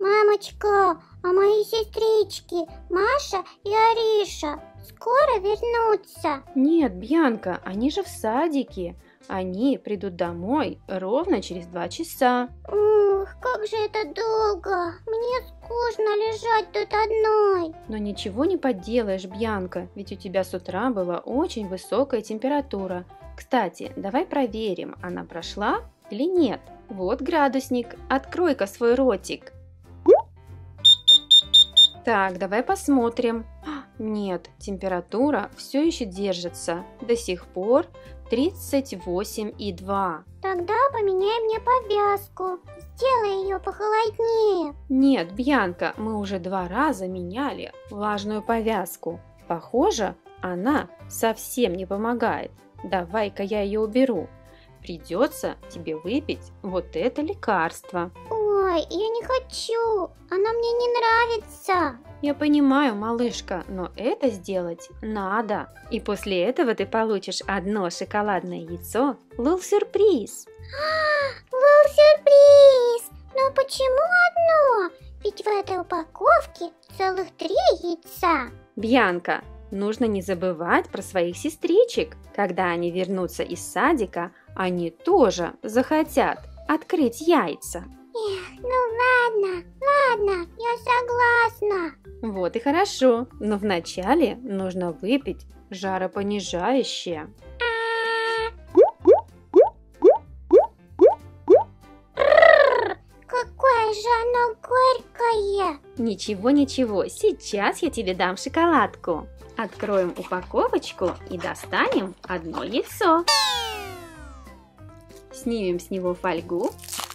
Мамочка, а мои сестрички Маша и Ариша скоро вернутся? Нет, Бьянка, они же в садике. Они придут домой ровно через 2 часа. Ух, как же это долго. Мне скучно лежать тут одной. Но ничего не поделаешь, Бьянка, ведь у тебя с утра была очень высокая температура. Кстати, давай проверим, она прошла или нет. Вот градусник, открой-ка свой ротик. Так, давай посмотрим. Нет, температура все еще держится. До сих пор 38,2. Тогда поменяй мне повязку. Сделай ее похолоднее. Нет, Бьянка, мы уже 2 раза меняли влажную повязку. Похоже, она совсем не помогает. Давай-ка я ее уберу. Придется тебе выпить вот это лекарство. Ой, я не хочу. Оно мне не нравится. Я понимаю, малышка, но это сделать надо. И после этого ты получишь одно шоколадное яйцо Лул-сюрприз. Лул-сюрприз! Но почему одно? Ведь в этой упаковке целых 3 яйца. Бьянка, нужно не забывать про своих сестричек. Когда они вернутся из садика, они тоже захотят открыть яйца. Эх, ну ладно, я согласна. Вот и хорошо, но вначале нужно выпить жаропонижающее. Какое же оно горькое. Ничего, сейчас я тебе дам шоколадку. Откроем упаковочку и достанем одно яйцо. Снимем с него фольгу.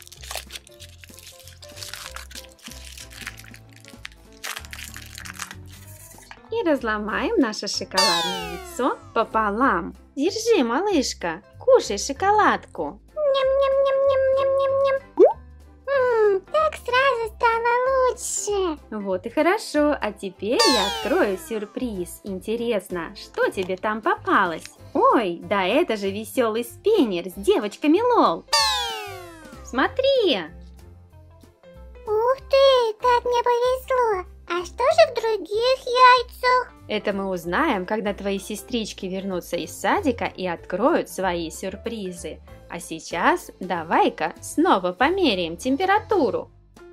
И разломаем наше шоколадное яйцо пополам. Держи, малышка, кушай шоколадку. Ням-ням-ням-ням-ням-ням-ням. Так сразу стало лучше. Вот и хорошо, а теперь я открою сюрприз. Интересно, что тебе там попалось? Ой, да это же веселый спиннер с девочками Лол. Смотри! Ух ты, как мне повезло. А что же в других яйцах? Это мы узнаем, когда твои сестрички вернутся из садика и откроют свои сюрпризы. А сейчас давай-ка снова померяем температуру.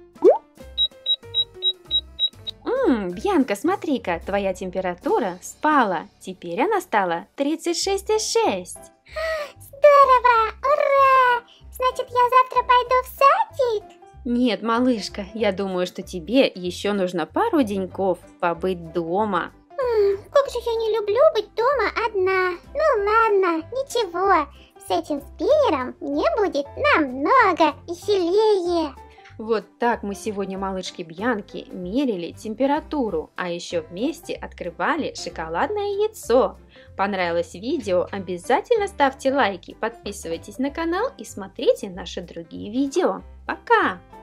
Бьянка, смотри-ка, твоя температура спала. Теперь она стала 36,6. Здорово, ура! Значит, я завтра пойду в садик? Нет, малышка, я думаю, что тебе еще нужно пару деньков побыть дома. Как же я не люблю быть дома одна. Ну ладно, ничего. С этим спиннером мне будет намного веселее. Вот так мы сегодня малышке Бьянке мерили температуру, а еще вместе открывали шоколадное яйцо. Понравилось видео? Обязательно ставьте лайки, подписывайтесь на канал и смотрите наши другие видео. Пока!